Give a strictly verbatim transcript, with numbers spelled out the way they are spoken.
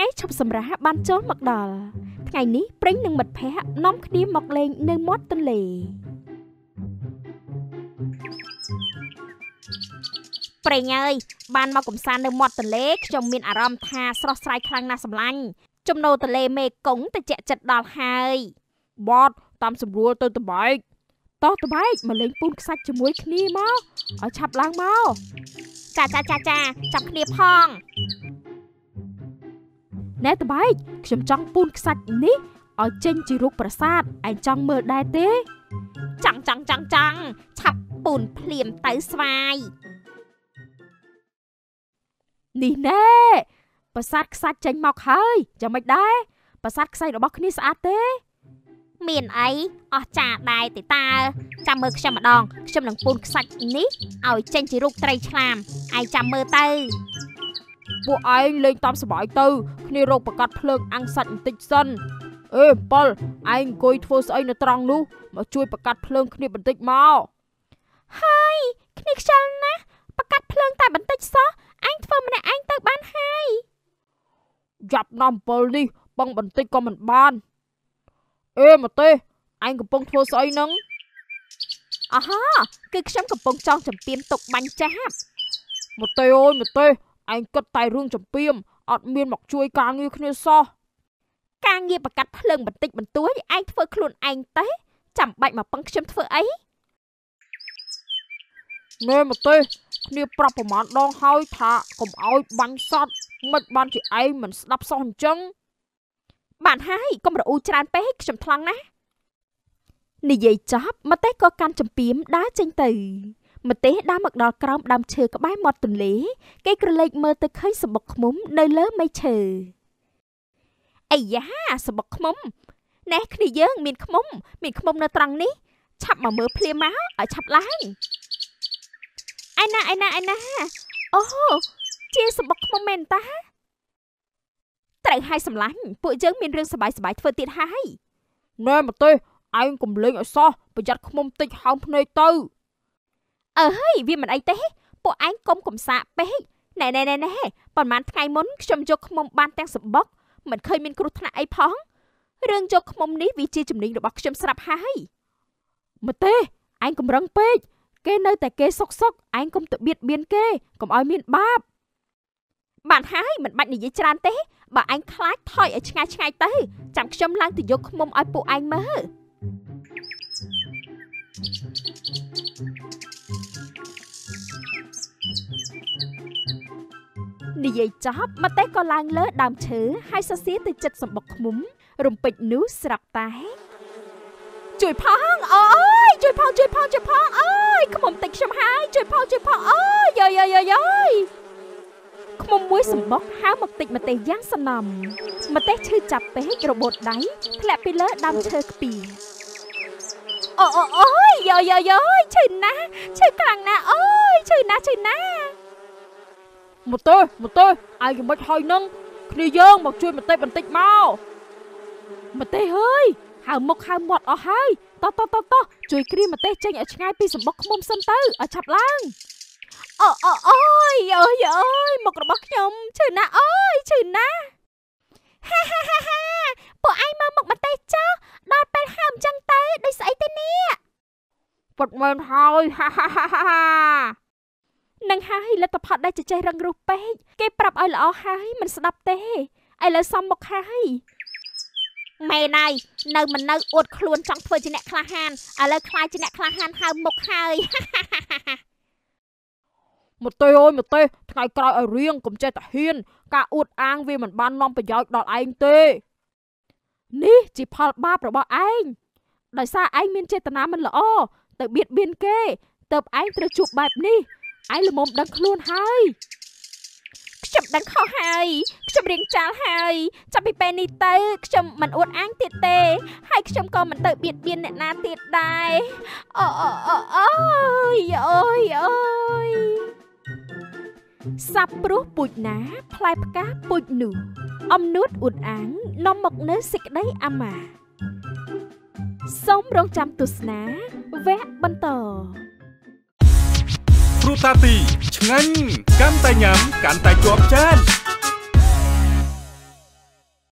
ថ្ងៃឈប់សម្រាកបានចូលមកដល់ថ្ងៃនេះព្រិញនិងមិត្តភ័ក្តិនាំគ្នាមកលេងនៅមាត់ទន្លេព្រិញអើយបានមកកំសាន្តនៅមាត់ទន្លេខ្ញុំមានអារម្មណ៍ថាស្រស់ស្រាយខ្លាំងណាស់សម្លាញ់ចំណូលទន្លេមេគង្គទៅជាក់ចិត្តដល់ហើយបតតាមស្រួលទៅតបែកតោះតបែកមកលេងពូនខ្សាច់ជាមួយគ្នាមកឲ្យឆាប់ឡើងមកចាចាចាចាចាប់គ្នាផងណែតបែកខ្ញុំចង់ពូនខ្សាច់នេះឲ្យចេញជារូបប្រាសាទឯងចង់មើលដែរទេចង់ចង់ចង់ចង់ឆាប់ពូនភ្លាមទៅស្វាយនេះណែប្រាសាទខ្សាច់ចេញមកហើយយ៉ាងម៉េចដែរប្រាសាទខ្សាច់របស់គ្នាស្អាតទេមានអីអស់ចាដែរទេតើចាំមើលខ្ញុំម្ដងខ្ញុំនឹងពូនខ្សាច់នេះឲ្យចេញជារូបត្រីឆ្លាមឯងចាំមើលទៅពួកឯងលេងតាមសប្បាយទៅគ្នារកប្រកាសភ្លើងអាំងសាច់បន្តិចសិនអេប៉លឯងអង្គុយធ្វើស្អីនៅត្រង់នោះមកជួយប្រកាសភ្លើងគ្នាបន្តិចមកហើយគ្នាខ្ជិលណាស់ប្រកាសភ្លើងតែបន្តិចសោះឯងធ្វើម្នាក់ឯងទៅបានហើយយ៉ាប់ណាំប៉លនេះបងបន្តិចក៏មិនបានអេមកទេឯងកំពុងធ្វើស្អីហ្នឹងអហ៎គឺខ្ញុំកំពុងចង់ចំពាមទុកបាញ់ចាស់មកទេអូយមកទេឯងគិតតែរឿងចំពាមអត់មានមកជួយការងារគ្នាសោះការងារប្រកាសភ្លើងបន្តិចបន្តួចឯងធ្វើខ្លួនឯងទេចាំបាច់មកពឹងខ្ញុំធ្វើអីណែមកទេគ្នាប្រាប់ប្រមាណដងហើយថាកុំឲ្យបាញ់សត្វមិនបានជាឯងមិនស្ដាប់សោះអញ្ចឹងបានហើយកុំរអ៊ូច្រើនពេកខ្ញុំថ្លង់ណានិយាយចប់ម្ទេសក៏កាន់ចំពាមដើរចេញទៅម្ទេសដើរមកដល់ក្រោមដើមឈើក្បែរមាត់ទន្លេគេក្រឡេកមើលទៅឃើញសំបុកឃ្មុំនៅលើមែកឈើអាយ៉ាសំបុកឃ្មុំណែគ្នាយើងមានឃ្មុំមានឃ្មុំនៅត្រង់នេះឆាប់មកមើលភ្លាមមកឲ្យឆាប់ឡើងឯណាឯណាឯណាអូជាសំបុកឃ្មុំមែនតាត្រូវឲ្យសម្លាញ់ពួកយើងមានរឿងសប្បាយសប្បាយធ្វើទៀតហើយណែមកទេឯងកុំលេងឲ្យសោះប្រយ័ត្នឃ្មុំតិចហោមភ្នែកទៅអើហើយវាមិនអីទេពួកឯងកុំកំសាកពេកណែណែណែណែប្រហែលថ្ងៃមុនខ្ញុំយកឃ្មុំបានទាំងសំបុកមិនឃើញមានគ្រោះថ្នាក់អីផងរឿងយកឃ្មុំនេះវាជាជំនាញរបស់ខ្ញុំស្រាប់ហើយមកទេឯងកំរឹងពេកគេនៅតែគេសុកសុកឯងកុំទៅបៀតបៀនគេកុំឲ្យមានបាបបានហើយមិនបាច់និយាយច្រើនទេបើឯងខ្លាចថយឲ្យឆ្ងាយឆ្ងាយទៅចាំខ្ញុំឡើងទៅយកឃ្មុំឲ្យពួកឯងមើលនិយាយចប់ម្ទេសក៏ឡើងលើដើមឈើហើយសរសេរទៅចិត្តសំបុកឃ្មុំរំពេចនោះស្រាប់តែជួយផងអូយជួយផងជួយផងជួយផងអើយឃ្មុំតិចខ្ញុំហើយជួយផងជួយផងអូយយយយយយឃ្មុំមួយសំបុកហៅមកតិចម្ទេសយ៉ាងសំណំម្ទេសឈឺចាប់ពេករបូតដៃធ្លាក់ពីលើដើមឈើខ្ពស់អូអូអូយយយយយឈឺណាស់ឈឺខ្លាំងណាស់អូយឈឺណាស់ឈឺណាស់មកទេមកទេឯងយ៉ាងម៉េចហើយនឹងគ្នាយើងមកជួយម្ទេសបន្តិចមកម្ទេសអើយហៅមុខហៅមាត់អស់ហើយតោះតោះតោះតោះជួយគ្រាម្ទេសចេញឲ្យឆ្ងាយពីសំបុកឃ្មុំសិនទៅឲ្យឆាប់ឡើងអូអូអូយអូយអូយមុខរបស់ខ្ញុំឈឺណាស់អូយឈឺណាស់ហាហាហាហាពួកឯងមើលមុខម្ទេសចុះដល់ពេលហើមចឹងទៅដូចស្អីទេនេះពុតមែនហើយហាហាហាហានឹងហើយលទ្ធផលដែលចេះរឹងរូសពេកគេប្រាប់ឲ្យល្អហើយមិនស្ដាប់ទេឥឡូវសំមុខហើយមែនហើយនៅមិននៅអួតខ្លួនចង់ធ្វើជាអ្នកក្លាហានឥឡូវខ្លាចជាអ្នកក្លាហានហើមមុខហើយមកទេអើយមកទេថ្ងៃក្រោយឲ្យរៀងកុំចេះតែហ៊ានការអួតអាងវាមិនបាននាំប្រយោជន៍ដល់ឯងទេនេះជាផលបាបរបស់ឯងដោយសារឯងមានចេតនាមិនល្អទៅបៀតបៀនគេទើបឯងត្រូវជួបបែបនេះឯងល្មមដឹងខ្លួនហើយខ្ញុំដឹងខុសហើយខ្ញុំរៀងចាល់ហើយចាប់ពីពេលនេះទៅខ្ញុំមិនអួតអាងទៀតទេហើយខ្ញុំក៏មិនទៅបៀតបៀនអ្នកណាទៀតដែរអូអូអូអូយអូយអូយសាប់ព្រោះពូជណាផ្លែផ្កាពូជនោះអំនួតអួតអាងនាំមកនៅសេចក្តីអាម៉ាសូមរងចាំទស្សនាវគ្គបន្តព្រោះតាទីឆ្ងាញ់កាន់តែញ៉ាំកាន់តែជាប់ចាន